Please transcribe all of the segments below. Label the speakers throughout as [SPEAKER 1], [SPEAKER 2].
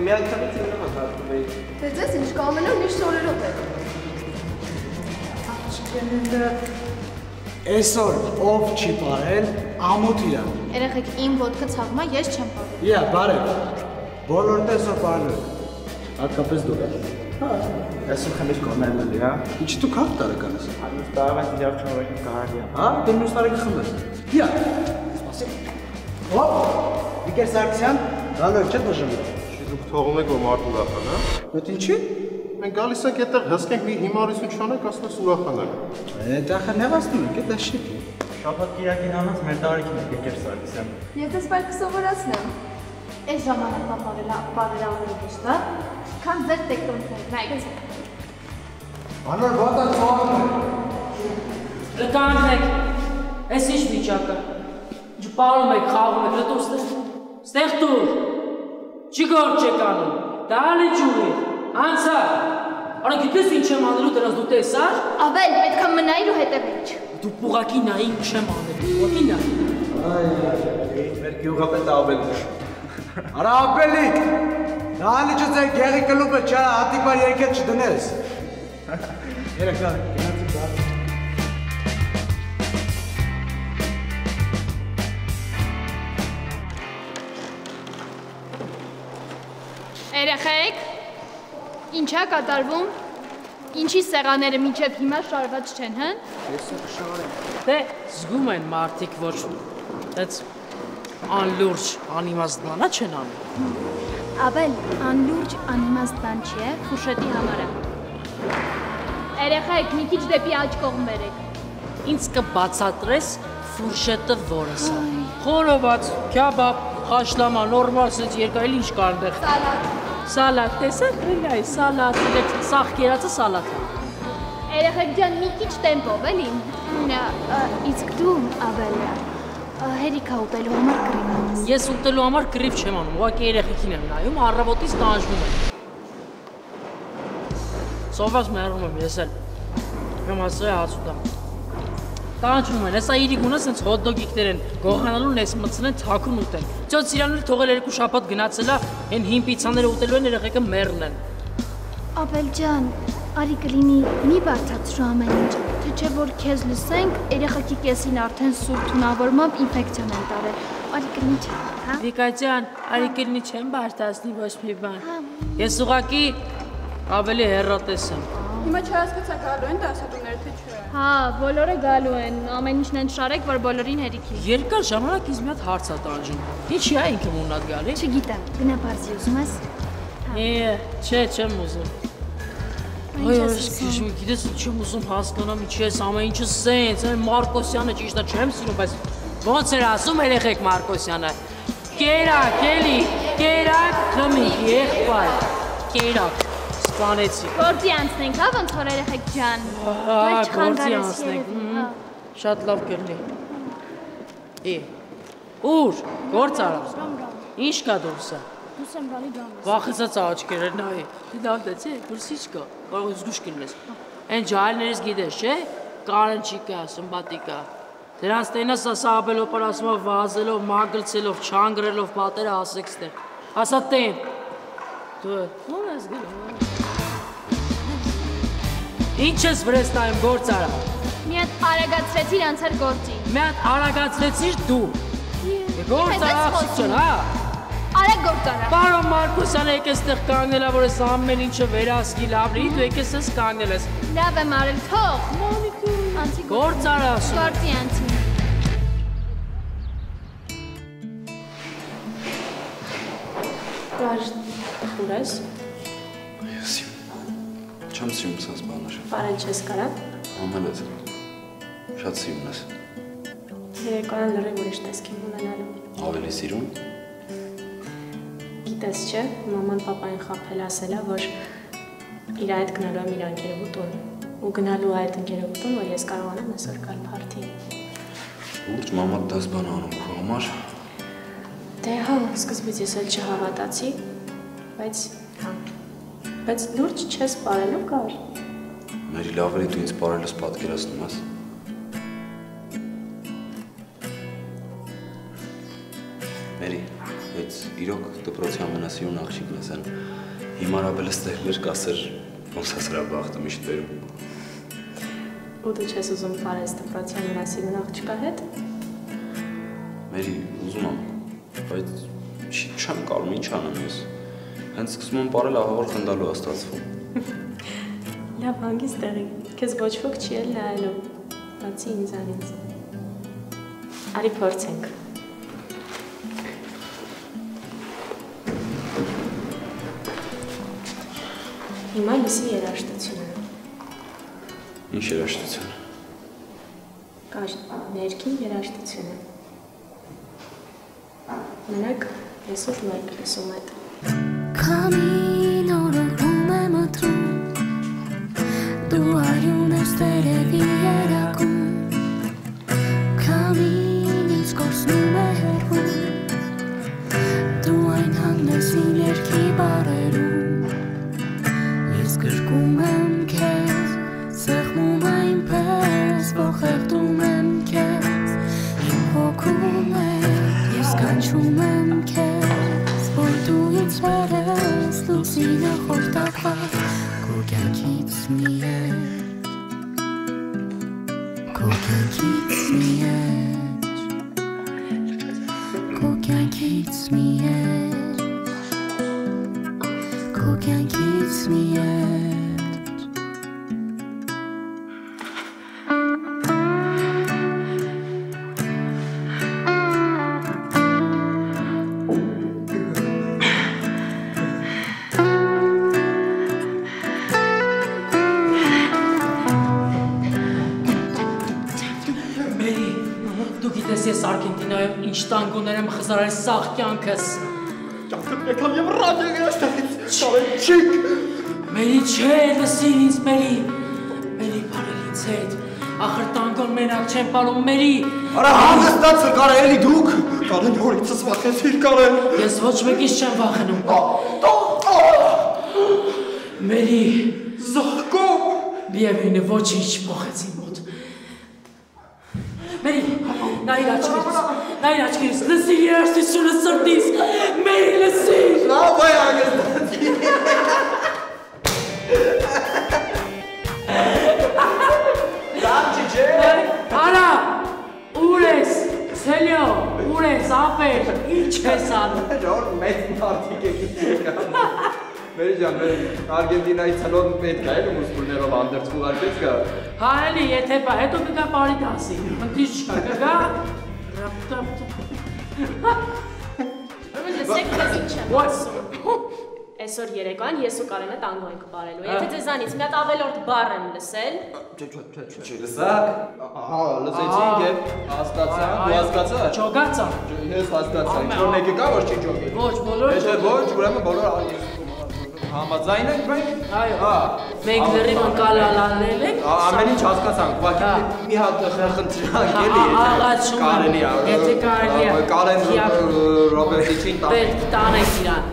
[SPEAKER 1] միանգամից ինքնով հաղթում էի։
[SPEAKER 2] Դե ձեզ ինչ կամենում միշտ օրերով եք։
[SPEAKER 3] Այսօր ով չի բարել, ամոթ իրան։
[SPEAKER 2] Երեխեք իմ ոտքը ցավում է, ես չեմ բարել։
[SPEAKER 3] Իա, բարել։ Բոլորն այսօր բարել։ Հատկապես դու։
[SPEAKER 1] Այսօր խմիչ կողմերն էլի, հա։
[SPEAKER 3] Ինչ դու քան տարեկան ես։
[SPEAKER 1] Այս տարավ են իրար չորեքին կարելի է։
[SPEAKER 3] Հա, դու մյուս տարեկան խմես։ Իա։ Սպասի։ Հոպ, Վիկեր Սարգսյան, գալու եք չէ՞ դժվար։
[SPEAKER 4] Դուք թողում եք որ մարդու ուրախանա։
[SPEAKER 3] Բայց ինչի՞։
[SPEAKER 4] Մենք գալիս ենք այդտեղ հսկենք մի հիմարություն չանենք, ասում ես ուրախանալ։
[SPEAKER 3] Այդտեղ նեղացնում եք, դա շիտ է։
[SPEAKER 1] Շաբաթ կիրակին անց մեր տարիքին է Վիկեր Սարգսյան։
[SPEAKER 2] Ես դες պայք կսովորացնեմ։
[SPEAKER 5] Այս ժամանակվա բարելավելու հեշտ է, քան ձեր տեկտոնքները, նայեք։
[SPEAKER 3] Անոր ոտը ծողում է։
[SPEAKER 6] Լկանք, այս ինչ վիճակը։ Ջպարում եք, խաղում եք, լտով ստեղ տուր։ Չի գործ չեք անում, դալի ջուրի, անցա։ Արա գիտես ինչ եմ անելու դրանց դու տեսար։
[SPEAKER 2] Ավել, պետք է մնայիր ու հետևիչ։
[SPEAKER 6] Դու պուղակի նայի ինչ եմ անելու, պուղակի նա։
[SPEAKER 1] Մեր գյուղապետ Աբելն է։
[SPEAKER 3] Արա ապելիկ, դալի չձե գեղի կլուպը չարա հատիկվար երկետ չդնես։ Երեք դար, գնացիք դար։
[SPEAKER 2] Երեխեք, ինչ է կատարվում, ինչի սեղանները մինչև հիմա շարված չեն, հն?
[SPEAKER 3] Ես ու շարեմ։
[SPEAKER 6] Դե զգում են մարդիկ ոչ այց անլուրջ անիմաստ բանա չեն անում։
[SPEAKER 2] Ավել, անլուրջ անիմաստ բան չի է, ֆուշետի համար է։ Երեխեք, մի քիչ դեպի աջ կողմ բերեք։
[SPEAKER 6] Ինձ կբացատրես ֆուրշետը որս է։ Խորոված, քյաբաբ, խաշլամա, նորմալ սենց երկայել ինչ կար դեղ։
[SPEAKER 2] Սալատ։
[SPEAKER 6] Սալատ, տեսեք, վելայ, սալատ, սաղ կերածը սալատ է։
[SPEAKER 2] Երեխեք ջան, մի քիչ տեմպով, էլի։ Իսկ դու, Ավել, հերիքա ուտելու համար կռիվ անես։
[SPEAKER 6] Ես ուտելու համար կռիվ չեմ անում, ուղղակի երեխեքին եմ նայում, առավոտից տանջվում եմ։ Սովված մեռնում եմ, ես էլ։ Եմ ասել հաց ուտամ։ Տանջվում են, հեսա իրիկունը սենց հոտդոգիկներ են, գողանալուն ես մտցնեն թաքուն ուտեն։ Ճոտ սիրանները թողել երկու շաբաթ գնացելա, են հին պիցաները ուտելու են երեխեքը մեռն են։
[SPEAKER 2] Ավել ջան, արի կլինի մի բարդացրու ամեն ինչ, թե չէ որ քեզ լսենք, երեխեքի կեսին արդեն սուր թունավորմամբ ինֆեկցիոն են տարել, արի կլինի չէ, հա?
[SPEAKER 6] Վիկա ջան, արի կլինի չեմ բարդացնի ոչ մի բան։ Ես ուղղակի ավելի հեռատես եմ։
[SPEAKER 7] Հիմա չհասկացա գալու են դասատուները թե չէ։
[SPEAKER 2] Հա, բոլորը գալու են, ամեն ինչն են շարեք, որ բոլորին հերիքի։
[SPEAKER 6] Երկար ժամանակ ինձ մի հատ հարց ա տանջում։ Ինչի է ինքը մունատ գալի։
[SPEAKER 2] Չգիտեմ, գնա բարձի ուզում ես։
[SPEAKER 6] Չէ, չեմ ուզում։ Այ ասում, գիտես չեմ ուզում հասկանամ ինչի ես ամեն ինչը սենց, Մարկոսյանը ճիշտ է չեմ սիրում, բայց ոնց էր ասում երեխեք Մարկոսյանը։ Կերակ, էլի, կերակ, խմիք, եղբայր, կերակ, սպանեցի։
[SPEAKER 2] Գործի անցնենք, հա, ոնց որ երեխեք ջան։
[SPEAKER 6] Գործի անցնենք, շատ լավ կրնի։ Ուր, գործ արա, ինչ կա դուրսը։
[SPEAKER 2] Դուս եմ գալի ջան։
[SPEAKER 6] Վախեցած աչքերը նայի, դիդավ դեցի, դուրս ինչ կա, կարող ես զգուշ կլինես։ Են ջահելներից գիտես, չէ, կարնչիկա, սմբատիկա, դրանց տենաս ասա աբելով պարասումով, վազելով, մագլցելով, չանգրելով, պատերը ասեք ստեր, ասա տեն, դու ո՞ր ես գլում, ինչ ես վրես նայում գործ արա։
[SPEAKER 2] Մի հատ արագացրեցիր անցար գործի։
[SPEAKER 6] Մի հատ արագացրեցիր դու, գործ արա աղսություն, հա։
[SPEAKER 2] Արագ գործ արա։
[SPEAKER 6] Պարոն Մարկոսյանը եկես տեղ կանգնելա, որ ես ամեն ինչը վերահսկի լավրի, դու եկես ես կանգնել ես։
[SPEAKER 2] Լավ եմ արել, թող։
[SPEAKER 6] Մոնիկա,
[SPEAKER 2] Անցի
[SPEAKER 6] գործ արա ասում։
[SPEAKER 2] Գործի անցի։
[SPEAKER 5] Կար խուր ես,
[SPEAKER 8] Ես չեմ սիրում սենց բաներ։
[SPEAKER 5] պարեն չես կարա,
[SPEAKER 8] Ամել ես, շատ սիրում ես։
[SPEAKER 5] երեկոյան լրիվ ուրիշ տեսքին ունենալու։
[SPEAKER 8] Ավելի սիրում։
[SPEAKER 5] Գիտես չէ, մաման պապային խապել ասել է, որ իր այդ գնալու եմ իր ընկերուտուն, ու գնալու այդ ընկերուտուն, որ ես կարողանամ այսօր գալ փարթի։
[SPEAKER 8] Ուրջ մամա դաս բան անում քո համար։
[SPEAKER 5] Դե հա, սկզբից ես էլ չհավատացի, բայց լուրջ չես պարելու կար։
[SPEAKER 8] Մերի լավերի դու ինձ պարելուս պատկերացնում ես։ Մերի, այդ իրոք դպրոցի ամենասիրուն աղջիկն ես են։ Հիմար ապելը ստեղլեր կասեր, ոնց է սրա բախտը միշտ վերում։
[SPEAKER 5] Ու դու չես ուզում պարես դպրոցի ամենասիրուն աղջկա հետ։
[SPEAKER 8] Մերի, ուզում եմ, բայց չեմ կարում, ինչ անեմ ես։ Հենց սկսում եմ պարել ահավոր խնդալու աստացվում։
[SPEAKER 5] Լավ, հանգիստ տեղի, քեզ ոչ ոք չի էլ նայելու, բացի ինձանից։ Արի փորձենք։ Հիմա լսի երաժշտությունը։
[SPEAKER 8] Ինչ երաժշտություն։
[SPEAKER 5] Կար ներքին երաժշտությունը։ Մենակ ես ուր մեկ լսում այդ։
[SPEAKER 9] Քամին օրորում է մթում, դու արյուն ես տերևի երակում, քամին ինձ կորսնում է հեռվում, դու այն հանգնես իմ երգի բարերում, ես գրկում եմ քեզ, սեղմում այնպես, որ խեղդում եմ քեզ, իմ հոգում է, ես կանչում եմ քեզ, որ դու ինձ վերես, լուսինը խորտակված, քո կյանքից մի ետ, քո կյանքից մի ետ, քո կյանքից մի ետ, քո կյանքից մի ետ.
[SPEAKER 6] Ես Արգենտինայում ինչ տանգոներ եմ խզարել սաղ կյանքս։
[SPEAKER 1] Ճանքդ եկամ և ռադիոն երաշտեղից, շարենչիկ։
[SPEAKER 6] Մերի չէ, լսին ինձ մերի։ Մերի պարել ինձ հետ, ախր տանգոն մենակ չեմ պարում մերի։
[SPEAKER 1] Արա հանգստացր կարը էլի դուք, կարեն հորիցս վախեցիր կարեն։
[SPEAKER 6] Ես ոչ մեկից չեմ վախենում։ Մերի,
[SPEAKER 1] զախկում։
[SPEAKER 6] Միևնույն է ոչինչ փոխեց իմ մոտ։ Մերի, նայր աչքերից, լսի երաշտությունը սրտիս, մերի լսիր։
[SPEAKER 1] Լավ այ ագստացի։ Լավ չի չէ։
[SPEAKER 6] Արա, ուր ես, Սելյո, ուր ես, ապեր, ինչ ես անում։
[SPEAKER 1] Ժոր մեծ մարդիկ եկից եկան։ Մերի ջան, Արգենտինայի ցլոն պետք է էլ մուսկուլներով անդերց ուղարկեց գա։
[SPEAKER 6] Հա էլի, եթե բա, հետո կգա բարի դասի, խնդիր չկա, կգա։
[SPEAKER 5] Լսեք քեզ ինչ եմ ասում։ Այսօր երեկոյան ես ու Կարենը տանգո ենք պարելու։ Եթե ձեզանից մի հատ ավելորդ բառ եմ լսել։
[SPEAKER 1] Չի լսակ։ Ահա, լսեցինք եւ հասկացա, դու հասկացա։
[SPEAKER 6] Ճոգացա։
[SPEAKER 1] Ես հասկացա, ինչ որ մեկը կա որ չի ճոգել։
[SPEAKER 6] Ոչ, բոլորը։
[SPEAKER 1] Եթե ոչ, ուրեմն բոլորը համաձայն ենք մենք։
[SPEAKER 6] Այո։ Մենք լրիվ ընկալալանել ենք։
[SPEAKER 1] Ամեն ինչ հասկացանք, ուղղակի մի հատ խնդրանք էլի, կարելի է։
[SPEAKER 6] Եթե կարելի է։
[SPEAKER 1] Կարեն Ռոբերտիչին տան։
[SPEAKER 6] Պետք տանեք իրան։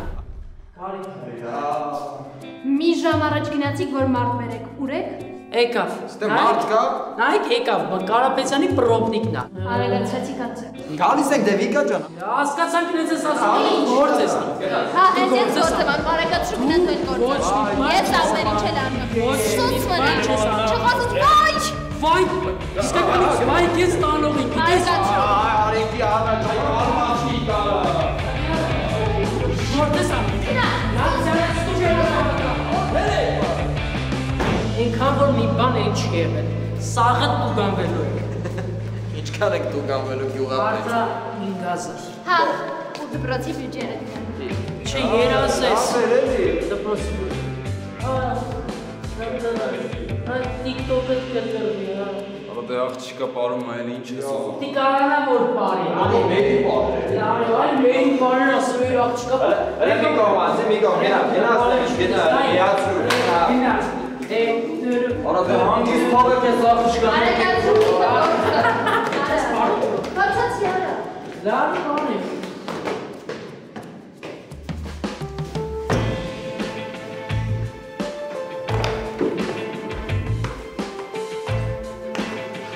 [SPEAKER 2] Մի ժամ առաջ գնացիք, որ մարդ բերեք, ուր եք։
[SPEAKER 6] Եկավ։
[SPEAKER 1] Ստե մարդ կա։
[SPEAKER 6] Նայեք եկավ, Կարապետյանի պրոբնիկն է։
[SPEAKER 2] Արելացացի կանցը։
[SPEAKER 1] Գալիս ենք դե Վիկա ջան։
[SPEAKER 6] Հասկացանք ինձ ես ասում, գործ ես անում։
[SPEAKER 2] Հա, ես գործեմ, բարեկացու գնաց այդ գործը։ Ես ամեն ինչ էլ անում։ Սուց մնա։ Չխոսես վայ։
[SPEAKER 6] Վայ, իսկականից վայ քեզ տանողի։
[SPEAKER 1] Արիքի անաչայ արմաշի կա։
[SPEAKER 6] Գործ ես անում։ Ինքան որ մի բան է չի եղել, սաղը դու գանվելու եք։
[SPEAKER 1] Ինչքան եք դու գանվելու գյուղապետ։
[SPEAKER 6] Արդա 5000։
[SPEAKER 2] Հա, ու դպրոցի բյուջերը դիան։
[SPEAKER 6] Չէ, երազես։
[SPEAKER 1] Ահա,
[SPEAKER 6] Դպրոցի TikTok-ը կլրվի, հա։
[SPEAKER 8] Ահա դե աղջիկա պարում է, ինչ ես ուզում։
[SPEAKER 6] Դի կարանա որ բարի։
[SPEAKER 1] Անի մերի բարեր։
[SPEAKER 6] Այ մերի բարեր ասում էր աղջիկա։
[SPEAKER 1] Մի կողմ ասի, մի կողմ, գնա, միացրու։
[SPEAKER 6] Գնա։
[SPEAKER 1] Արա դե հանգիստ թողեք ես աղջիկա։
[SPEAKER 2] Բացացի արա։
[SPEAKER 6] Լավ բան է։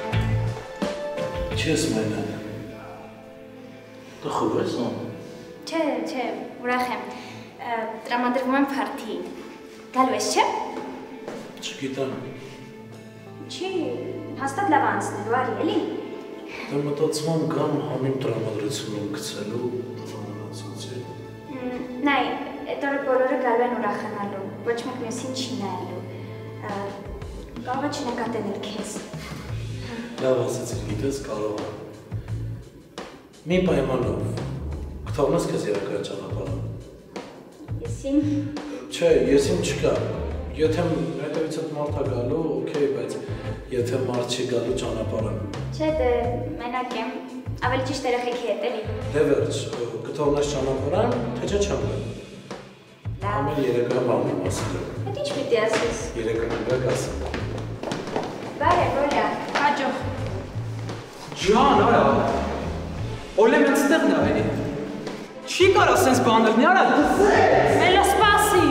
[SPEAKER 10] Չես մենակ։ Դու խուր ես անում։
[SPEAKER 2] Չէ,
[SPEAKER 10] Չէ, ուրախ եմ։ Տրամադրվում եմ փարթի։ Գալու ես, չէ՞։
[SPEAKER 3] Չգիտեմ։
[SPEAKER 10] Չի, հաստատ լավ անցնելու արի, էլի։
[SPEAKER 3] Դե մտածում եմ գամ համին տրամադրությունում գցելու անացոցի։
[SPEAKER 10] Նայ, այդ օրը բոլորը գալու են ուրախանալու, ոչ մեկ մյուսին չի նայելու։ Կարող է չնկատել քեզ։
[SPEAKER 3] Լավ ասեցիր, գիտես, կարող է։ Մի պայմանով, կթողնես քեզ երակայ ճանապարհը։
[SPEAKER 10] Եսիմ։
[SPEAKER 3] Չէ, եսիմ չկա։ Եթե հետևից այդ մարդա գալու, օքեյ, բայց եթե մարդ չի գալու ճանապարհը։
[SPEAKER 10] Չէ, դե մենակ եմ, ավելի ճիշտ երեխեքի հետ էլի։
[SPEAKER 3] Դե վերջ, կթողնես ճանապարհը, թե չէ չեմ գա։ Ամեն երեկոյան բան եմ ասել։
[SPEAKER 10] Այդ ինչ պիտի ասես։
[SPEAKER 3] Երեկոյան բակ ասեմ։
[SPEAKER 10] Բարև, Օլյա,
[SPEAKER 7] հաջող։
[SPEAKER 11] Ջան, արա։ Օլե մեծ տեղն է էլի։ Չի կարա սենց բանել, մի արա։
[SPEAKER 7] Մելո սպասի։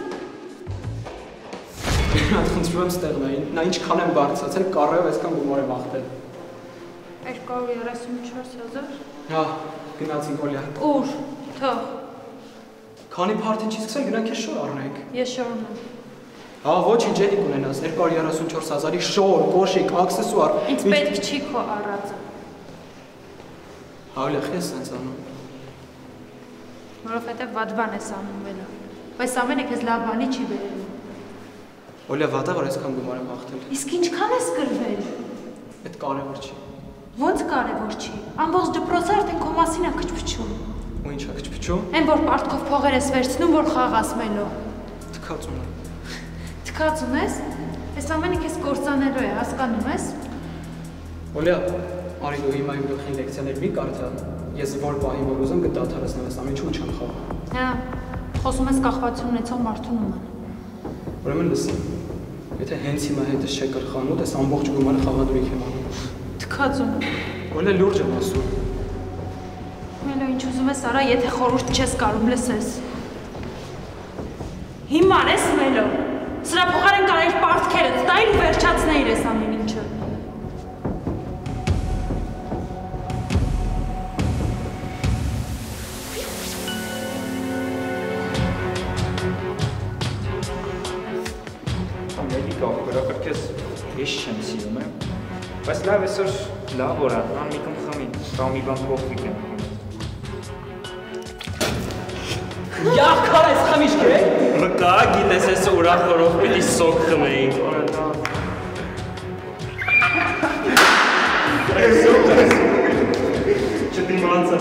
[SPEAKER 11] Այդ խնդրում եմ ստեղն էին, նա ինչքան եմ բարձացել, կարեով այսքան գումար եմ աղթել։
[SPEAKER 7] 234,000։
[SPEAKER 11] Հա, գնացինք Օլյա։
[SPEAKER 7] Ուր, թող։
[SPEAKER 11] Քանի փարթին չի սկսել, գնանք ես շոր առնենք։
[SPEAKER 7] Ես շորն եմ։
[SPEAKER 11] Հա, ոչինչ էլի կունենաս, 234,000-ի շոր, կոշիկ, աքսեսուար։
[SPEAKER 7] Ինձ պետք չի քո առածը։
[SPEAKER 11] Հա, Օլյա, ես սենց անում։
[SPEAKER 7] Որովհետև վատ բան ես անում մենը։ Բայց ամենը քեզ լավ բանի չի բերելու։
[SPEAKER 11] Օլյա, վատա որ այսքան գումար եմ աղթել։
[SPEAKER 7] Իսկ ինչքան ես կրվել։
[SPEAKER 11] Այդ կարևոր չի։
[SPEAKER 7] Ոնց կարևոր չի։ Ամբողջ դպրոցը արդեն քո մասին է քչփչում։
[SPEAKER 11] Ու ինչա քչփչում։
[SPEAKER 7] Այն որ պարտքով փողեր ես վերցնում, որ խաղաս մելով։
[SPEAKER 11] Թքած ունեմ։
[SPEAKER 7] Թքած ունես։ Այս ամենը քեզ կործանելու է, հասկանում ես։
[SPEAKER 11] Օլյա, արի դու հիմա իմ գլխին լեկցիաներ մի կարդա։ Ես որ բահի որ ուզում կդադարեցնեմ, այս ամեն ինչ չեմ խաղում։
[SPEAKER 7] Հա, խոսում ես կախվածություն ունեցող մարդու նման։
[SPEAKER 11] Ուրեմն լսի։ Եթե հենց հիմա հետս չեք կրխանում, այս ամբողջ գումարը խաղադրույք եմ անում։
[SPEAKER 7] Թքած ունեմ։
[SPEAKER 11] Օլյա, լուրջ եմ ասում։
[SPEAKER 7] Մելո, ինչ ուզում ես արա, եթե խորհուրդ չես կարում լսես։ Հիմար ես Մելո։ Սրա փոխարեն կարայիր պարտքերդ տայր ու վերջացնեիր ես ամեն ինչը։
[SPEAKER 12] Ես չեմ սիրում եմ, բայց լավ այսօր լավ օր է, ան մի կում խմի, կամ մի բան փոխվի կեմ խմի։
[SPEAKER 11] Յախ քար ես խմիշք է։
[SPEAKER 13] Մկա գիտես ես ուրախ որով պիտի սոկ խմեինք։ Չդիմանցը։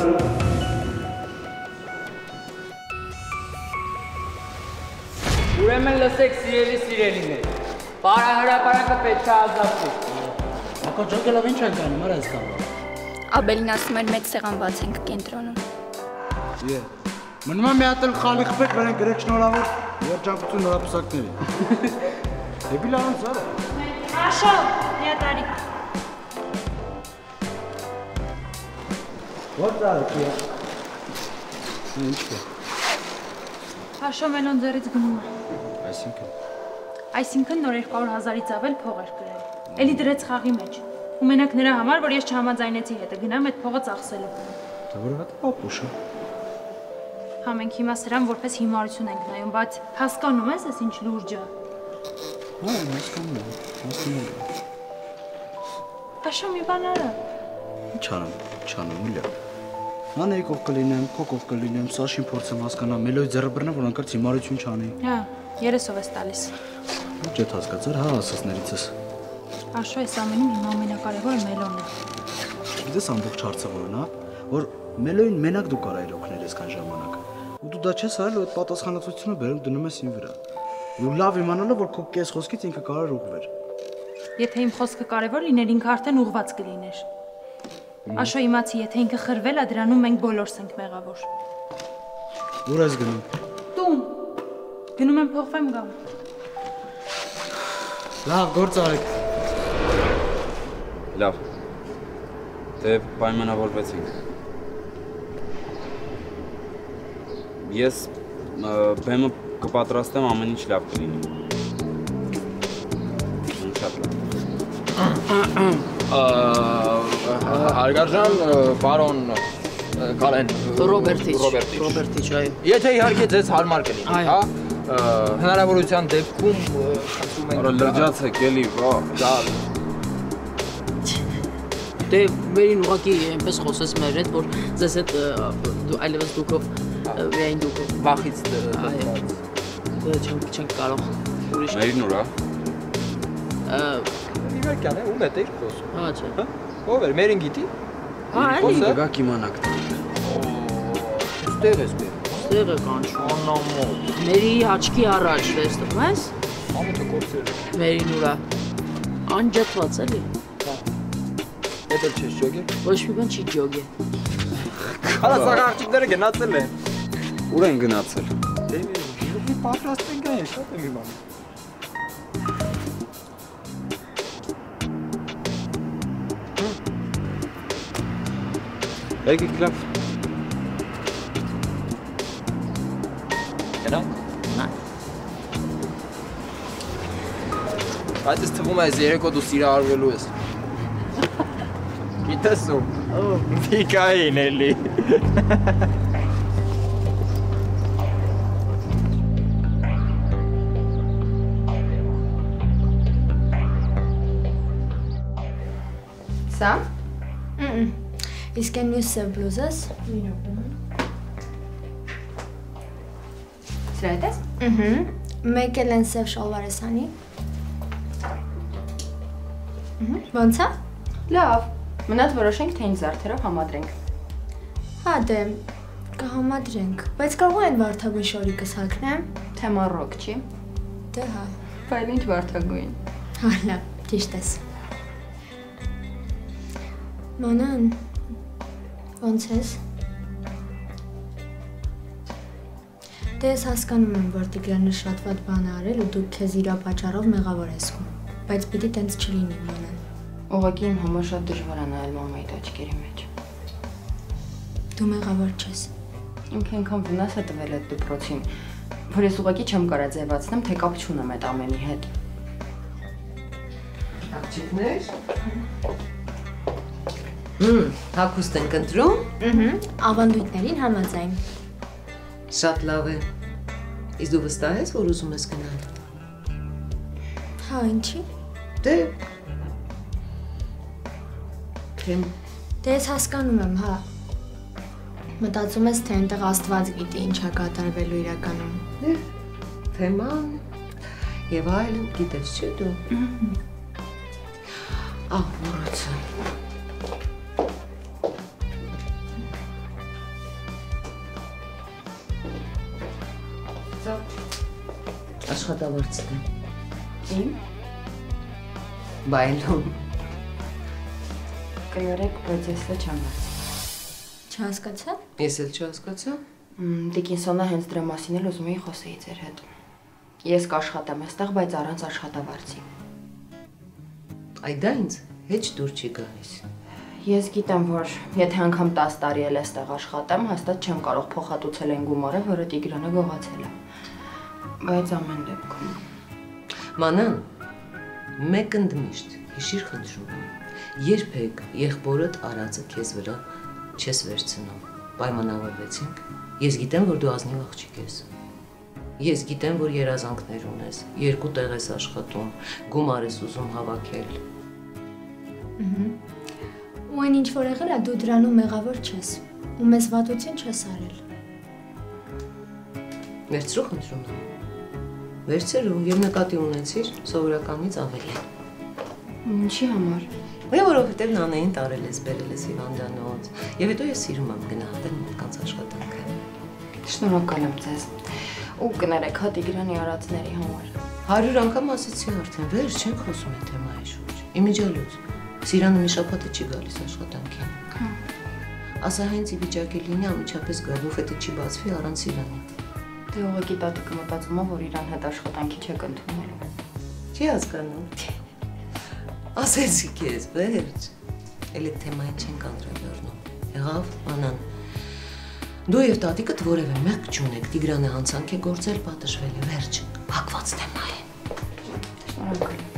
[SPEAKER 6] Ուրեմն լսեք սիրելիներ, պարահրապարակը պետք է ազատվի։
[SPEAKER 3] Ակա ջոկելով ինչ ենք անում, արա ես կալով։
[SPEAKER 2] Աբելին ասում էր մեծ սեղան բաց ենք կենտրոնում։
[SPEAKER 3] Մնում է մի հատ էլ խալի խպեք, վերեն գրեք շնորհավոր երջանկություն նորապսակների։ Դեպի լավանց արա։
[SPEAKER 7] Աշո, հիատարի։
[SPEAKER 3] Ո՞ր տարիք է։ Ինչ է։
[SPEAKER 7] Աշո մենոն ձեռից գնում է։
[SPEAKER 3] Այսինքն
[SPEAKER 7] Այսինքն նոր 200,000-ից ավել փող էր կրել։ Էլի դրեց խաղի մեջ։ Ու մենակ նրա համար, որ ես չհամաձայնեցի հետը գնամ այդ փողը ծախսելու։
[SPEAKER 3] Դա որովհետև պապուշ է։
[SPEAKER 7] Հա մենք հիմա սրան որպես հիմարություն ենք նայում, բայց հասկանում ես այս ինչ լուրջ է։
[SPEAKER 3] Հա, հասկանում եմ։
[SPEAKER 7] Աշո մի բան արա։
[SPEAKER 3] Ինչ անեմ, Ուլյա։ Ան եկող կլինեմ, քոկով կլինեմ, Սաշին փորձեմ հասկանալ, Մելոյի ձեռը բռնեմ, որ անկարծ հիմարություն չանի։
[SPEAKER 7] Հա, 30-ով ես տալիս։
[SPEAKER 3] Ոչ էդ հասկացար, հա ասածներիցս։
[SPEAKER 7] Աշո այս ամենում հիմա ամենակարևորը Մելոնն է։
[SPEAKER 3] Գիտես ամբողջ հարցը որն է, որ Մելոյին մենակ դու կարայիր օգնել այսքան ժամանակ։ Ու դու դա չես արել, ու այդ պատասխանատվությունը բերում դնում ես ին վրա։ Ու լավ իմանալով, որ քո կես խոսքից ինքը կարող է ուղղվեր։
[SPEAKER 7] Եթե իմ խոսքը կարևոր լիներ, ինքը արդեն ուղղված կլիներ։ Աշո իմացի, եթե ինքը խրվել է, դրանում մենք բոլորս ենք մեղավոր։
[SPEAKER 3] Ուր ես գնում։
[SPEAKER 7] Տուն։ Գնում եմ փոխվեմ գամ։
[SPEAKER 3] Լավ, գործ արեք։
[SPEAKER 8] Լավ։ Դե պայմանավորվեցինք։ Ես բեմը կպատրաստեմ ամեն ինչ լավ կլինի։ Շատ լավ։
[SPEAKER 1] Հարգարժան պարոն Կալեն։
[SPEAKER 6] Ռոբերտիչ, այո։
[SPEAKER 1] Եթե իհարկե ձեզ հարմար կլինի, հա։ Հնարավորության դեպքում խնդրում ենք։
[SPEAKER 8] Արա լրջացեք էլի, վա։
[SPEAKER 6] Դե մերին ուղղակի այնպես խոսես մեր հետ, որ ձեզ հետ այլևս դուքով միայն դուքով
[SPEAKER 1] վախից
[SPEAKER 6] չենք կարող ուրիշ։
[SPEAKER 8] Մերին ուրա։
[SPEAKER 1] Իվերքյան է, ում հետ եք խոսում։
[SPEAKER 6] Հա, չէ։
[SPEAKER 1] Ով էր, մերին գիտի։
[SPEAKER 6] Հա, էլի։
[SPEAKER 8] Գա կիմանաք։
[SPEAKER 1] Ստեղ ես բեր։
[SPEAKER 6] Ստեղ է կանչում։ Անամոտ։ Մերի աչքի առաջ տեսնում ես։
[SPEAKER 1] Ամոթը կործել է։
[SPEAKER 6] Մերին ուրա։ Անջատված էլի։
[SPEAKER 1] Հետ էլ չես ջոգել։
[SPEAKER 6] Ոչ մի բան չի ջոգել։
[SPEAKER 1] Հալա սաղարճիկները գնացել են։
[SPEAKER 8] Ուր են գնացել։
[SPEAKER 1] Դե մի պատրաստ են գան, շատ եմ իմանում։
[SPEAKER 8] Եկեք լավ։
[SPEAKER 1] Գնանք։ Բայց ես թվում է այս երեկո դու սիրահարվելու ես։ Գիտես ում։ Վիկային էլի։
[SPEAKER 14] Սա։ Իսկ այն մյուս սև բլուզես։ Սրա հետ ես։ Մեկ էլ են սև շալվար ես անի։ Ոնց է։
[SPEAKER 15] Լավ, մնաց որոշենք, թե ինչ զարդերով համադրենք։
[SPEAKER 14] Հա դե, կհամադրենք, բայց կարող են վարդագույն շորիկս հագնեմ։
[SPEAKER 15] Թե մարոկ չի։
[SPEAKER 14] Դե հա։
[SPEAKER 15] Բայց ինչ վարդագույն։
[SPEAKER 14] Հա լավ, ճիշտ ես։ Մանան, ոնց ես։ Դե ես հասկանում եմ, որ Տիգրանը շատ վատ բան է արել ու դու քեզ իրա պատճառով մեղավոր ես զգում, բայց պիտի տենց չլինի, Մանան։
[SPEAKER 15] Ուղղակի իմ համար շատ դժվար է նայել մամայիդ աչքերի մեջ։
[SPEAKER 14] Դու մեղավոր չես։
[SPEAKER 15] Ինքը այնքան վնաս է տվել այդ դպրոցին, որ ես ուղղակի չեմ կարա ձևացնեմ, թե կապ չունեմ այդ ամենի հետ։
[SPEAKER 16] Աղջիկներ։ Հագուստ ենք ընտրում։
[SPEAKER 14] Ավանդույթներին համաձայն։
[SPEAKER 16] Շատ լավ է։ Իսկ դու վստահ ես, որ ուզում ես գնալ։
[SPEAKER 14] Հա, ինչի։
[SPEAKER 16] Դե
[SPEAKER 14] Դե ես հասկանում եմ, հա։ Մտածում ես, թե այնտեղ Աստված գիտի ինչ է կատարվելու իրականում։
[SPEAKER 16] Թեման եւ այլն, գիտես չէ դու։ Ահ, մոռացա։ Աշխատավարձն է։
[SPEAKER 15] Իմ։
[SPEAKER 16] Բայլում։
[SPEAKER 15] Կներեք, բայց ես էլ չեմ հասկացա։
[SPEAKER 14] Չհասկացա։
[SPEAKER 16] Ես էլ չհասկացա։
[SPEAKER 15] Դիկինսոնը հենց դրա մասին էլ ուզում էի խոսեի ձեր հետ։ Ես կաշխատեմ այստեղ, բայց առանց աշխատավարձի։
[SPEAKER 16] Այ դա ինձ հեչ դուր չի գալիս։
[SPEAKER 15] Ես գիտեմ, որ եթե անգամ 10 տարի էլ այստեղ աշխատեմ, հաստատ չեմ կարող փոխհատուցել այն գումարը, որը Տիգրանը գողացել է։ Բայց ամեն դեպքում։
[SPEAKER 16] Մանան, մեկ ընդմիշտ հիշիր խնդրում եմ, երբեք եղբորդ արածը քեզ վրա չես վերցնում։ Պայմանավորվեցինք։ Ես գիտեմ, որ դու ազնիվ աղջիկ ես։ Ես գիտեմ, որ երազանքներ ունես, երկու տեղ ես աշխատում, գումար ես ուզում հավաքել։
[SPEAKER 14] Ու այն ինչ որ եղել է, դու դրանում մեղավոր չես, ու մեզ վատություն չես արել։
[SPEAKER 16] Վերցրու խնդրում եմ։ Վերցրու եւ նկատի ունեցիր սովորականից ավելի։
[SPEAKER 15] Ինչի համար։
[SPEAKER 16] Որովհետև նանային տարել ես, բերել ես հիվանդանոց, եւ հետո ես սիրում եմ գնահատել մարդկանց աշխատանքը։
[SPEAKER 15] Շնորհակալ եմ ձեզ։ Ու կներեք հա Տիգրանի արածների համար։
[SPEAKER 16] 100 անգամ ասեցի արդեն, վերջ չենք խոսում այդ թեմայի շուրջ։ Իմիջիալուց։ Սիրանը մի շաբաթ չի գալիս աշխատանքին։ Ասա հենց ի վիճակի լինի ամիջապես գա, բուֆետը չի բացվի առանց Սիրանի։
[SPEAKER 15] Դե ուղղակի տատիկը մտածում է, որ իրան հետ աշխատանքի չեք ընդունելու։
[SPEAKER 16] Չի հասկանում։ Ասեցի քեզ, վերջ։ Էլ այդ թեմայի չենք անդրադառնում։ Եղավ, Անան։ Դու եւ տատիկդ որևէ մեղք չունեք, Տիգրանը հանցանք է գործել, պատժվել է, վերջ։ Հակված թեմա է։
[SPEAKER 15] Շնորհակալ եմ։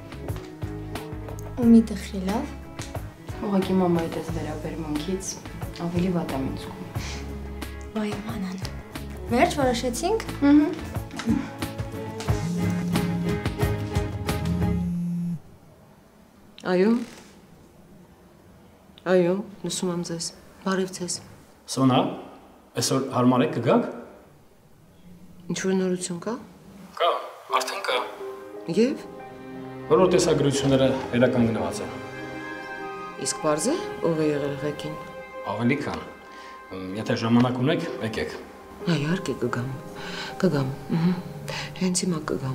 [SPEAKER 14] Ու մի տխրի լավ։
[SPEAKER 15] Ուղղակի մամայիդ ես վերաբերմունքից Ավելի վատ եմ զգում։
[SPEAKER 14] Վայ մանան։ Վերջ որոշեցինք։
[SPEAKER 16] Այո, լսում եմ ձեզ։ Բարև ձեզ։
[SPEAKER 17] Սոնա, այսօր հարմար եք կգաք։
[SPEAKER 16] Ինչ-որ նորություն կա։
[SPEAKER 17] Կա, արդեն կա։
[SPEAKER 16] Եվ
[SPEAKER 17] բոլոր տեսագրությունները վերական գնված են։
[SPEAKER 16] Իսկ բարձ է ով է եղել ղեկին։
[SPEAKER 17] Ավելի քան։ Եթե ժամանակ ունեք, եկեք։
[SPEAKER 16] Իհարկե կգամ։ Հենց հիմա կգամ։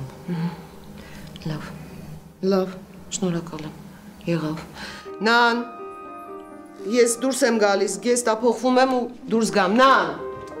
[SPEAKER 16] Լավ, շնորհակալ եմ։ Եղավ։ Նան, ես դուրս եմ գալիս, գեստափոխվում եմ ու դուրս գամ։ Նան։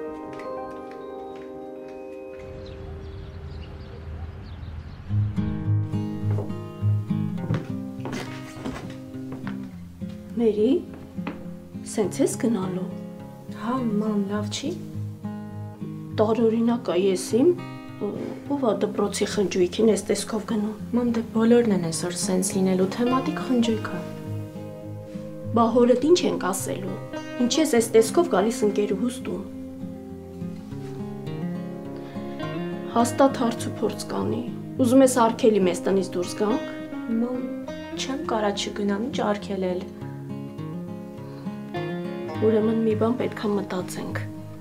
[SPEAKER 5] Մերի, սենց ես գնալու։ Հա, ման, լավ չի։ Տարօրինակ է ես իմ, ով է դպրոցի խնջույքին ես տեսքով գնում։ Ման, դե բոլորն են այսօր սենց լինելու թեմատիկ խնջույքը։ Բա հորդ ինչ ենք ասելու։ Ինչ ես այս տեսքով գալիս ընկերուհուս տուն։ Հաստատ հարց ու փորձ կանի։ Ուզում ես արգելի մեզ տնից դուրս գանք։ Ման, չեմ կարա չգնամ, ինչ արգելել։ Ուրեմն մի բան պետք է մտածենք։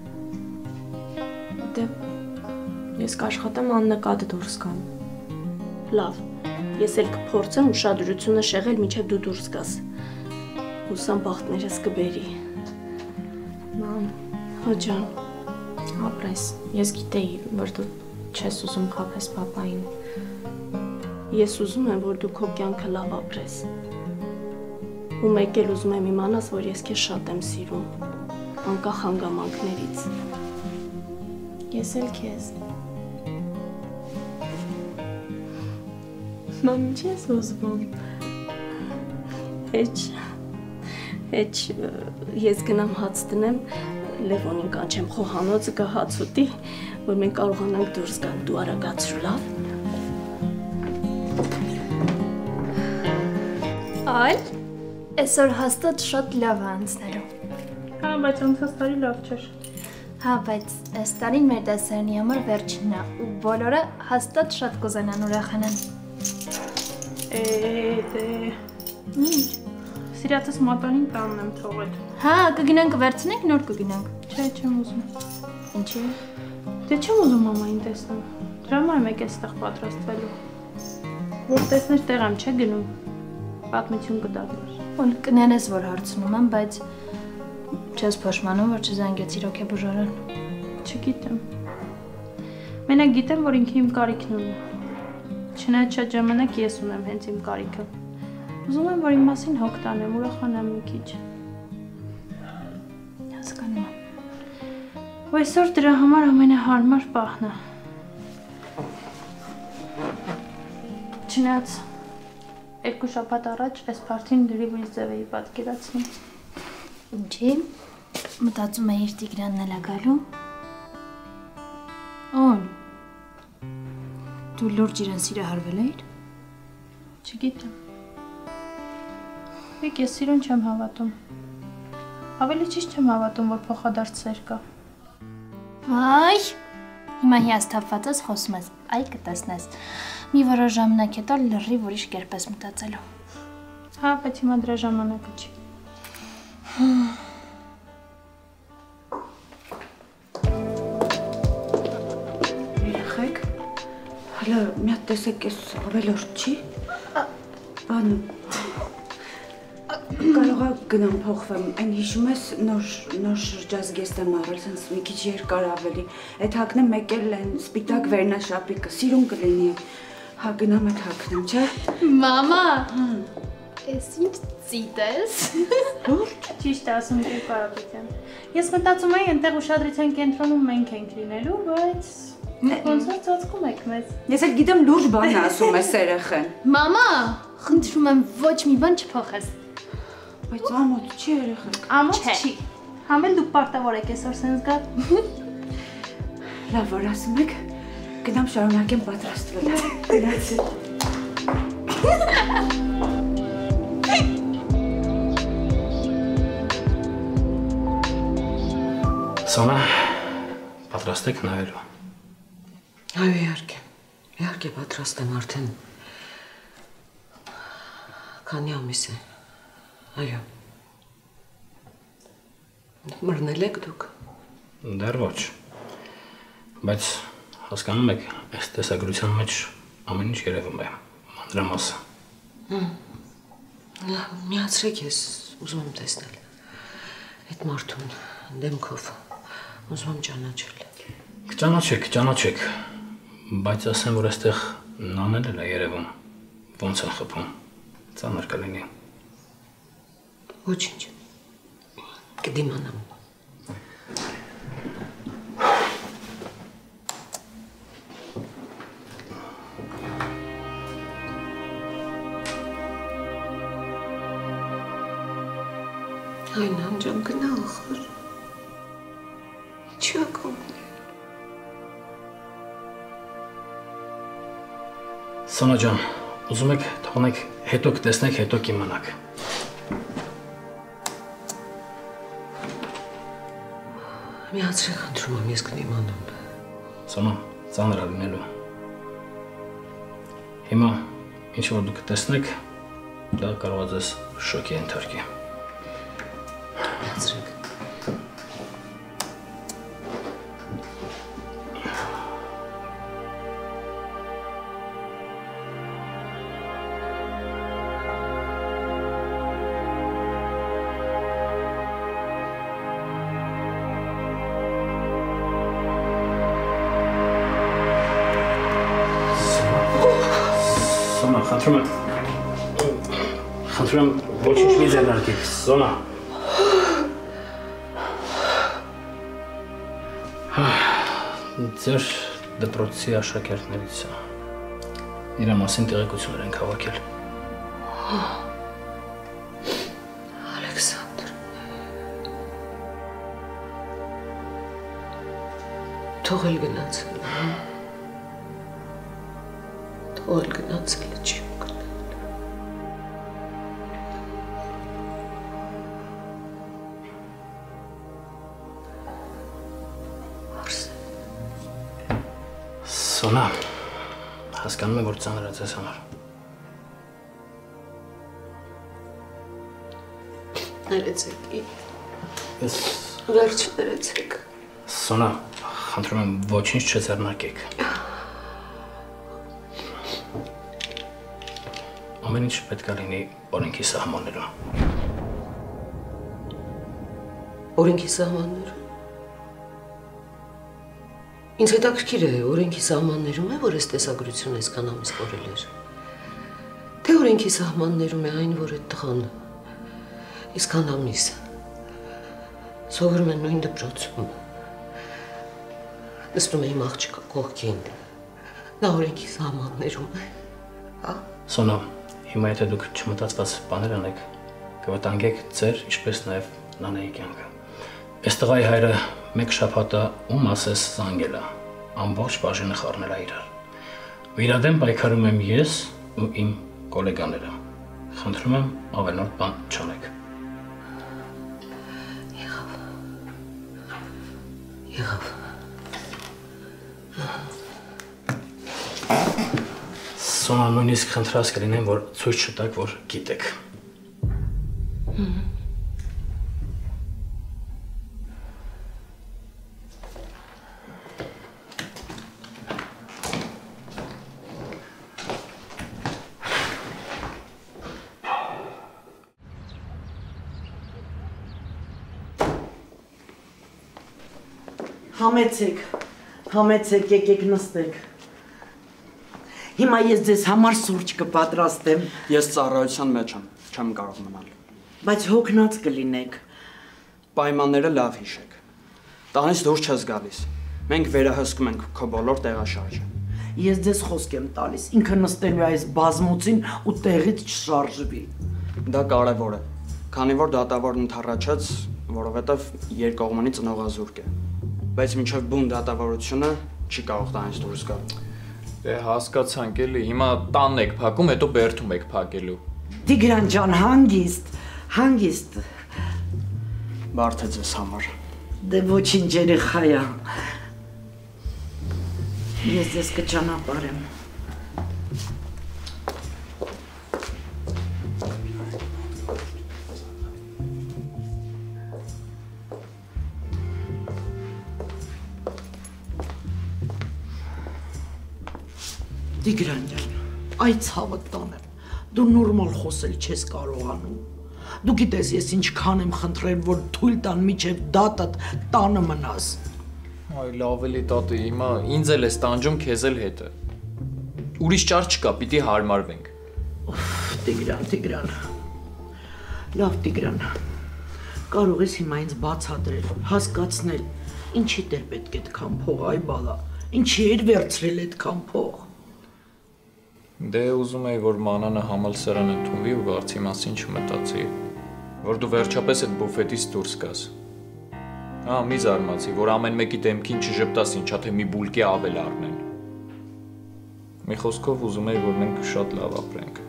[SPEAKER 5] Դե ես կաշխատեմ աննկատ դուրս գամ։ Լավ, ես էլ կփորձեմ ուշադրությունը շեղել մինչև դու դուրս գաս։ Հուսամ բախտներս կբերի։ Մամ, հա ջան, ապրես, ես գիտեի, որ դու չես ուզում խաբես պապային։ Ես ուզում եմ, որ դու քո կյանքը լավ ապրես։ Ու մեկ էլ ուզում եմ իմանաս, որ ես քեզ շատ եմ սիրում, անկախ հանգամանքներից։ Ես էլ քեզ։ Մամ, ինչ ես ուզվում։ Հեչ, ես գնամ հաց տնեմ, Լևոնին կանչեմ խոհանոցը գա հաց ուտի, որ մենք կարողանանք դուրս գալ, դու արագացրու, լավ։
[SPEAKER 2] Այլ, այսօր հաստատ շատ լավ է անցնելու։
[SPEAKER 7] Հա, բայց անցած տարի լավ չէր։
[SPEAKER 2] Հա, բայց այս տարին մեր դասարանի համար վերջինն է ու բոլորը հաստատ շատ կուզենան ուրախանան։
[SPEAKER 7] Դե։ Ինչ։ Սիրածս մատանին տանն եմ թողել։
[SPEAKER 2] Հա, կգնանք վերցնենք, նոր կգնանք։
[SPEAKER 7] Չէ, չեմ ուզում։
[SPEAKER 2] Ինչի՞։
[SPEAKER 7] Դե չեմ ուզում մամային տեսնեմ։ Դրա համար եմ եկել այստեղ պատրաստվելու։ Որ տեսնես տեղ եմ, չէ գնում։ Պատմություն կդառնար։
[SPEAKER 2] Ոլ կներես, որ հարցնում եմ, բայց չես փոշմանում, որ չզանգեցիր հոգեբուժարան։
[SPEAKER 7] Չգիտեմ։ Մենակ գիտեմ, որ ինքը իմ կարիքն ունի։ Չնայած շատ ժամանակ ես ունեմ հենց իմ կարիքը։ Ուզում եմ, որ իմ մասին հոգ տանեմ, ուրախանամ մի քիչ։
[SPEAKER 2] Հասկանում եմ։
[SPEAKER 7] Ու այսօր դրա համար ամենահարմար պահն է։ Չնայած 2 շաբաթ առաջ այս փարթին դրիվից ձև էի պատկերացնում։
[SPEAKER 2] Ինչի՞։ Մտածում էիր Տիգրանն էլ է գալու։ Օն։ Դու լուրջ իրեն սիրահարվել էիր։
[SPEAKER 7] Չգիտեմ։ Եկ ես սիրուն չեմ հավատում։ Ավելի ճիշտ չեմ հավատում, որ փոխադարձ սեր կա։
[SPEAKER 2] Վայ, հիմա հիասթափված ես խոսում ես, այ կտեսնես։ Մի որոշ ժամանակ հետո լրիվ ուրիշ կերպ ես մտածելու։
[SPEAKER 7] Հա, բայց հիմա դրա ժամանակը չի։
[SPEAKER 18] Երեխեք, հələ մի հատ տեսեք, ես ավելորդ չի։ Բան կարող է գնամ փոխվեմ, այն հիշում ես նոր շրջազգեստ եմ առել, սենց մի քիչ երկար ավելի։ Այդ հագնեմ մեկ էլ են սպիտակ վերնաշապիկը, սիրուն կլինի։ Հա գնամ այդ հագնեմ, չէ։
[SPEAKER 2] Մամա, ես ինչ ծիտ ես։
[SPEAKER 7] Լուրջ։ Ճիշտ է ասում Տեր Կարապետյան։ Ես մտածում էի այնտեղ ուշադրության կենտրոնում մենք ենք լինելու, բայց ոնց որ ծածկում եք մեզ։
[SPEAKER 18] Ես էլ գիտեմ լուրջ բան ասում ես երեխեն։
[SPEAKER 2] Մամա, խնդրում եմ ոչ մի բան չփոխես։
[SPEAKER 18] Բայց ամոթ չի երեխեք։
[SPEAKER 7] Ամոթ չի։ Համ էլ դուք պարտավոր եք այսօր սենց գալ։
[SPEAKER 18] Լավ որ ասում եք, գնամ շարունակեմ պատրաստվել։ Գնացի։
[SPEAKER 17] Սոնա, պատրաստ եք նայելու։
[SPEAKER 16] Այո, իհարկե պատրաստ եմ արդեն։ Քանի ամիս է։ Այո։ Մռնել եք դուք։
[SPEAKER 17] Դեռ ոչ։ Բայց հասկանում եք, այս տեսագրության մեջ ամեն ինչ երևում է, մանրամասը։
[SPEAKER 16] Միացրեք, ես ուզում եմ տեսնել։ Այդ մարդուն դեմքով ուզում եմ ճանաչել։ Կճանաչեք, բայց ասեմ, որ այստեղ նանել էլ է երևում, ոնց են խփում, ծանր կլինի։ Ոչինչ, կդիմանամ։ Այն անջան գնա ախր, ինչի ակամն է։
[SPEAKER 17] Սոնա ջան, ուզում եք թողնեք, հետո կտեսնեք, հետո կիմանաք։
[SPEAKER 16] Միացրեք, խնդրում եմ, ես կդիմանամ։
[SPEAKER 17] Սոնա, ծանր է լինելու։ Հիմա, ինչ որ դուք տեսնեք, դա կարող է ձեզ շոկի ենթարկի։
[SPEAKER 16] Միացրեք։
[SPEAKER 17] Խնդրում եմ, ոչինչ մի ձեռնարկեք, Սոնա։ Ձեր դպրոցի աշակերտներից է։ Իր մասին տեղեկություններ ենք հավաքել։
[SPEAKER 16] Ալեքսանդր։ Թողել գնացել, թողել գնացել չի ուգնել։
[SPEAKER 17] Սոնա, հասկանում եմ, որ ծանր է ձեզ համար։
[SPEAKER 16] Ներեցեք,
[SPEAKER 17] Ես
[SPEAKER 16] վերջ ներեցեք։
[SPEAKER 17] Սոնա, խնդրում եմ, ոչինչ չձեռնարկեք։ Ամեն ինչ պետք է լինի օրենքի սահմաններում։
[SPEAKER 16] Օրենքի սահմաններում։ Ինձ հետաքրքիր է, օրենքի սահմաններում է, որ այս տեսագրությունը այսքան ամիս կորել էր։ Թե օրենքի սահմաններում է այն, որ այդ տղան այսքան ամիս սովորում է նույն դպրոցում։ Նստում է իմ աղջկա կողքին։ Դա օրենքի սահմաններում է, հա։
[SPEAKER 17] Սոնա, հիմա եթե դուք չմտածված բաներ անեք, կվտանգեք ձեր, ինչպես նաև Նանայի կյանքը։ Այս տղայի հայրը մեկ շաբաթը ում ասես զանգել է, ամբողջ բաժինը խառնել է իրար։ Ու իր դեմ պայքարում եմ ես ու իմ գոլեգաները։ Խնդրում եմ ավելորդ բան չանեք։
[SPEAKER 16] Եղավ։
[SPEAKER 17] Սոնա, նույնիսկ խնդրած կլինեմ, որ ցույց չտաք, որ գիտեք։
[SPEAKER 19] Համեցեք, եկեք նստեք։ Հիմա ես ձեզ համար սուրճ կպատրաստեմ։
[SPEAKER 11] Ես ծառայության մեջ եմ, չեմ կարող մնալ։
[SPEAKER 19] Բայց հոգնած կլինեք։
[SPEAKER 11] Պայմանները լավ հիշեք։ Տանից դուրս չես գալիս։ Մենք վերահսկում ենք քո բոլոր տեղաշարժը։
[SPEAKER 19] Ես ձեզ խոսք եմ տալիս, ինքը նստելու է այս բազմոցին ու տեղից չշարժվի։
[SPEAKER 11] Դա կարևոր է, քանի որ դատավորն ընդառաջաց, որովհետև երկկողմանի ծնողազուրկ է։ Բայց մինչև բուն դատավորությունը չի կարող տանից դուրս գալ։
[SPEAKER 1] Դե հասկացանք էլի, հիմա տանն եք փակում, հետո բերդում եք փակելու։
[SPEAKER 19] Տիգրան ջան, հանգիստ։
[SPEAKER 11] Բարդ է ձեզ համար։
[SPEAKER 19] Դե ոչինչ երեխայա։ Ես ձեզ կճանապարհեմ։ Տիգրան ջան, այ ցավը տանեմ։ Դու նորմալ խոսել չես կարողանում։ Դու գիտես ես ինչքան եմ խնդրել, որ թույլ տան միջև դատդ տանը մնաս։
[SPEAKER 20] Այ լավ էլի տատի, հիմա ինձ էլ ես տանջում, քեզ էլ հետը։ Ուրիշ ճար չկա, պիտի հարմարվենք։
[SPEAKER 19] Տիգրան։ Լավ Տիգրան։ Կարող ես հիմա ինձ բացատրել, հասկացնել, ինչի դեր պետք է այդքան փող, այ բալա։ Ինչի էր վերցրել այդքան փող։
[SPEAKER 20] Դե ուզում էի, որ մանանը համալսարան ընդունվի ու վարձի մասին չմտածի, որ դու վերջապես այդ բուֆետից դուրս գաս։ Հա, մի զարմացի, որ ամեն մեկի դեմքին չժպտաս ինչա թե մի բուլկի ավել առնեն։ Մի խոսքով ուզում էի, որ մենք շատ լավ ապրենք։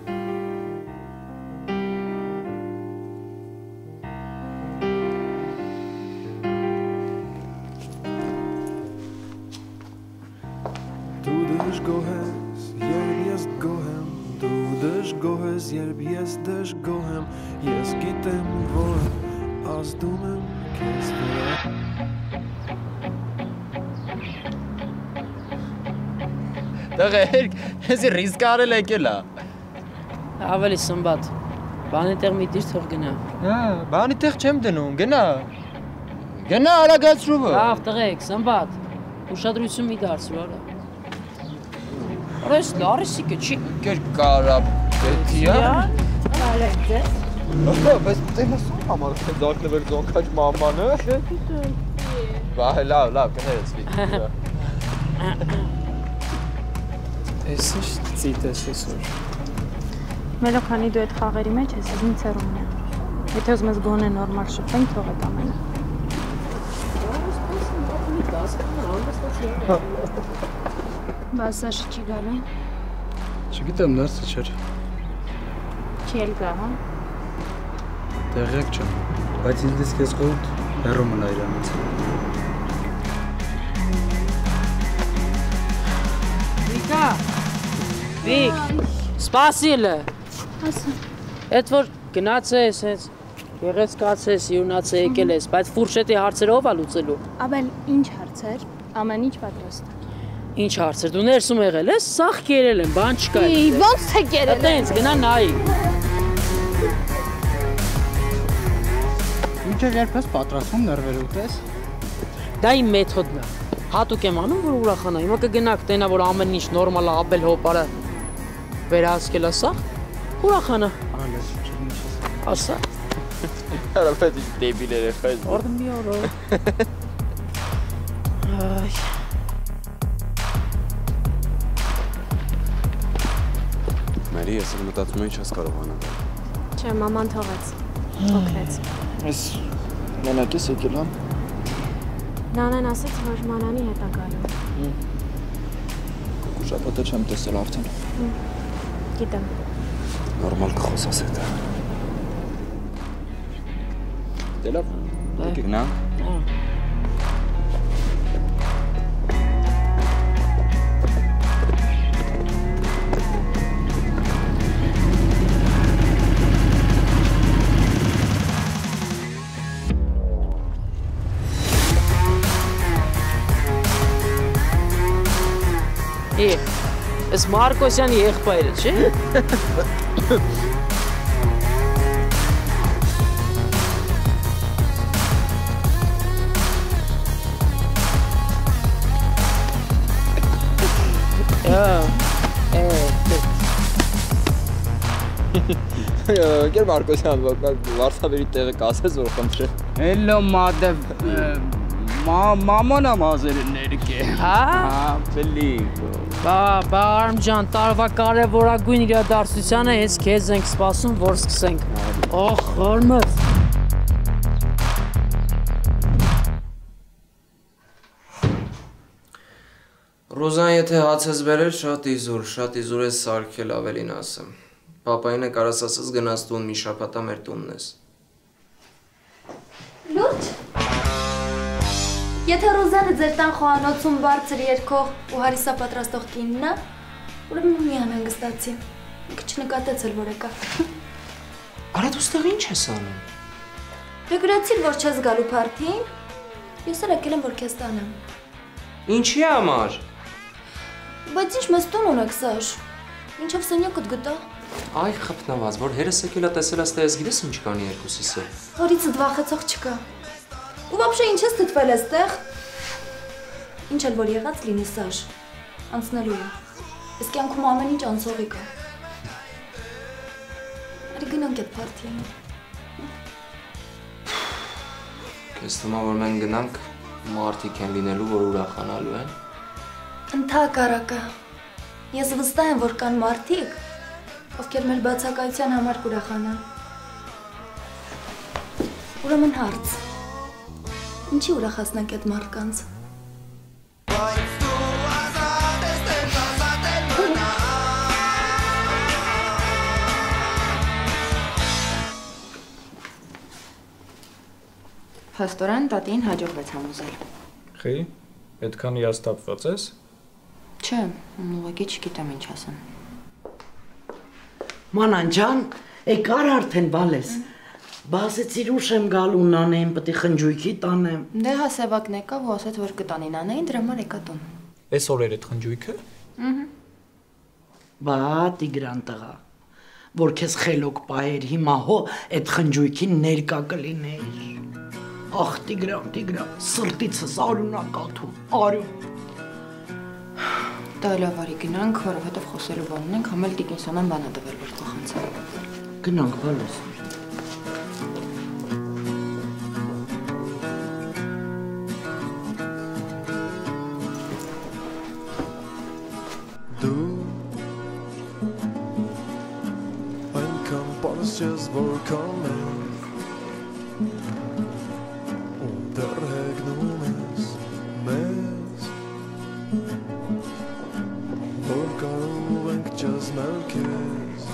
[SPEAKER 21] Երբ ես դժգոհ եմ, ես գիտեմ, որ ազդում եմ քեզ վրա։
[SPEAKER 20] Տղերք, հեսի ռիսկ արել եկել է։
[SPEAKER 6] Ավելի Սմբատ, բանի տեղ մի դիր թող գնա։
[SPEAKER 20] Հա, բանի տեղ չեմ դնում, գնա։ Գնա արագացրու։
[SPEAKER 6] Լավ, տղեկ, Սմբատ, ուշադրություն մի դարձրու, արա։ Արես լարիսիկը չի
[SPEAKER 20] կերկարա պետիա։
[SPEAKER 6] Արեք ձեզ։
[SPEAKER 20] Բայց տենասում համար թե զարկնվել զոնքաչ մամանը։
[SPEAKER 6] Չգիտեմ։
[SPEAKER 20] Բա լավ, կներես վիդեո։ Էս ինչ ծիտ ես այսօր։
[SPEAKER 7] Մելո քանի դու այդ խաղերի մեջ ես, ինձ ցերում է։ Եթե ուզում ես գոնե նորմալ շփվենք, թող այդ ամենը։
[SPEAKER 2] Բաս Սաշը չի գալու։
[SPEAKER 3] Չգիտեմ, ներսը չէր։
[SPEAKER 7] Չի էլ գա, հա։
[SPEAKER 3] Տեղյակ չեմ, բայց ինձ դիսկ ես խորհուրդ հեռու մնա իրանից։
[SPEAKER 6] Վիկա, Վիկ, սպասիլը։
[SPEAKER 2] Ասա։
[SPEAKER 6] Էդ որ գնաց ես, հենց գեղեցկաց ես, յուրնաց է եկել ես, բայց ֆուրշետի հարցերը ով ա լուծելու։
[SPEAKER 2] Աբել, ինչ հարցեր, ամեն ինչ պատրաստ։
[SPEAKER 6] Ինչ հարցեր, դու ներսում եղել ես, սաղ կերել եմ, բան չկա։
[SPEAKER 2] Ոնց թե կերել եմ։
[SPEAKER 6] Տենց, գնա նայի։
[SPEAKER 3] Մինչև երբ ես պատրաստվում ներվերը ուտես։
[SPEAKER 6] Դա իմ մեթոդն է։ Հատուկ եմ անում, որ ուրախանա։ Հիմա կգնաք տենա, որ ամեն ինչ նորմալ է, ապել հոպարը վերահսկել է սաղ, ուրախանա։ Ասա։
[SPEAKER 20] Արապետ ինչ դեբիլ երեխա ես։
[SPEAKER 6] Արդեն մի օր։ Այ։
[SPEAKER 8] Մերի, ես էլ մտածում եմ ինչ ես կարողանալ։
[SPEAKER 14] Չէ, մաման թողեց, փոքրեց։
[SPEAKER 20] Ես մենակ ես եկել եմ։
[SPEAKER 14] Նանեն ասեց, որ մանանի հետ է գալու։
[SPEAKER 20] Շաբաթը չեմ տեսել արդեն։
[SPEAKER 14] Գիտեմ։
[SPEAKER 8] Նորմալ կխոսաս հետը։ Դե լավ, եկեք նա։
[SPEAKER 6] Ես Մարկոսյանի եղբայրը, չէ՞։
[SPEAKER 20] Գեր Մարկոսյան, Վարշավերի տեղը կասես, որ խնդրեմ։
[SPEAKER 3] Հելո մադև, մամանա մազերներ կե։
[SPEAKER 6] Հա,
[SPEAKER 20] բլի։
[SPEAKER 6] Բա Արմ ջան, տարվա կարևորագույն իրադարձությանը հենց քեզ ենք սպասում, որ սկսենք։ Ախ, Արմդ։
[SPEAKER 1] Ռոզան եթե հաց ես բերել, շատ իզուր ես սարքել ավելին ասեմ։ Պապային է կարաս ասես գնաց տուն մի շաբաթա մեր տունն ես։
[SPEAKER 10] Լուրջ։
[SPEAKER 14] Եթե Ռոզանը ձեր տան խոհանոցում բարձր երկող ու հարիսա պատրաստող կինն է, ուրեմն մի անհանգստացի։ Մի քիչ նկատեցել որ եկա։
[SPEAKER 16] Արա դու ստեղ ինչ ես անում։
[SPEAKER 14] Դե գրեցիր որ չես գալու փարթին։ Ես էլ եկել եմ որ քեզ տանեմ։
[SPEAKER 16] Ինչի համար։
[SPEAKER 14] Բայց ինչ մեզ տուն ունեք Սաշ։ Ինչով սենյակդ գտա։
[SPEAKER 16] Այ խփնված, որ հերս եկել է տեսել աստե ես գիտես ինչ կանի երկուսիսը։
[SPEAKER 14] Հորիցդ վախեցող չկա։ Ու вообще ինչ ես դիտվել այստեղ։ Ինչ էլ որ եղած լինի Սաշ, անցնելու է։ Ես կյանքում ամեն ինչ անցողի կա։ Արի գնանք այդ փարթիին։
[SPEAKER 16] Քեզ թվում է որ մենք գնանք մարդիկ են լինելու որ ուրախանալու են։
[SPEAKER 14] Ընդհակառակը։ Ես վստահ եմ որ կան մարդիկ, ովքեր մեր բացակայության համար կուրախանան։ Ուրեմն հարց։ Ինչի ուրախացնենք այդ մարդկանց։
[SPEAKER 15] Փաստորեն տատին հաջողվեց համոզել։
[SPEAKER 20] Խի, այդքան հիասթափված ես։
[SPEAKER 15] Չէ, ուղղակի չգիտեմ ինչ ասեմ։
[SPEAKER 19] Մանան ջան, եկար արդեն բալես։ Բասեցիր ուշ եմ գալու նանեին, պետք է խնջույքի տանեմ։
[SPEAKER 15] Դե հա Սևակն եկավ ու ասաց որ կտանի նանեին, դրա համար եկա տուն։
[SPEAKER 20] Էս օրեր այդ խնջույքը։
[SPEAKER 19] Բա Տիգրան տղա, որ քեզ խելոք պահեր, հիմա հո այդ խնջույքին ներկա կլիներ։ Ախ Տիգրան, սրտիցս արունակ աթում, արյուն։
[SPEAKER 15] Դա լավ արի գնանք, որովհետև խոսելու բան ունենք, համ էլ Տիկինսոնան բան է տվել որ փոխանցել։
[SPEAKER 19] Գնանք բալես։
[SPEAKER 21] Just for coming Onder hegnoemes mes Voor karovenk just melkes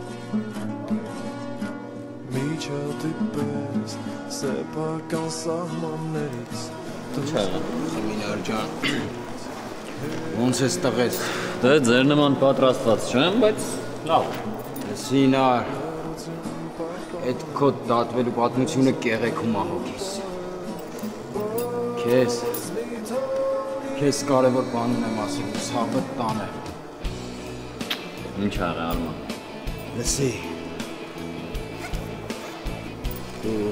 [SPEAKER 21] Micha tipes Sepa kansahmanets
[SPEAKER 17] Չէ, Խմիլար ջան Ոնց ես տղես Դե ձեր նման պատրաստված չեմ, բայց լավ
[SPEAKER 3] Սինար Այդ քո դատվելու պատմությունը կեղեքում ահոգիս։ Քեզ կարևոր բան ունեմ ասել, ցավը տանը։
[SPEAKER 17] Ինչ աղա Արման։
[SPEAKER 3] Լսի։ Դու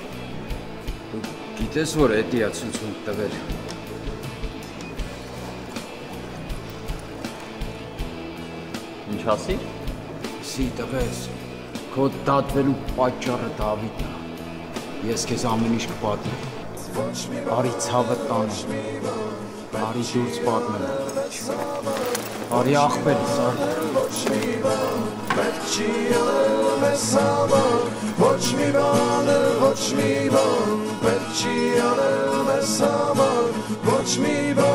[SPEAKER 3] գիտես որ էդիա ցույցում տվել։
[SPEAKER 17] Ինչ ասի։
[SPEAKER 3] Սի տղես։ Քո դատվելու պատճառը Դավիթն է։ Ես քեզ ամեն ինչ կպատմեմ։ Արի ցավը տանը։ Արի դուրս պատմեմ։ Արի աղբերս արի։ Ոչ մի բան, պետք չի անել մեզ համար, ոչ մի բան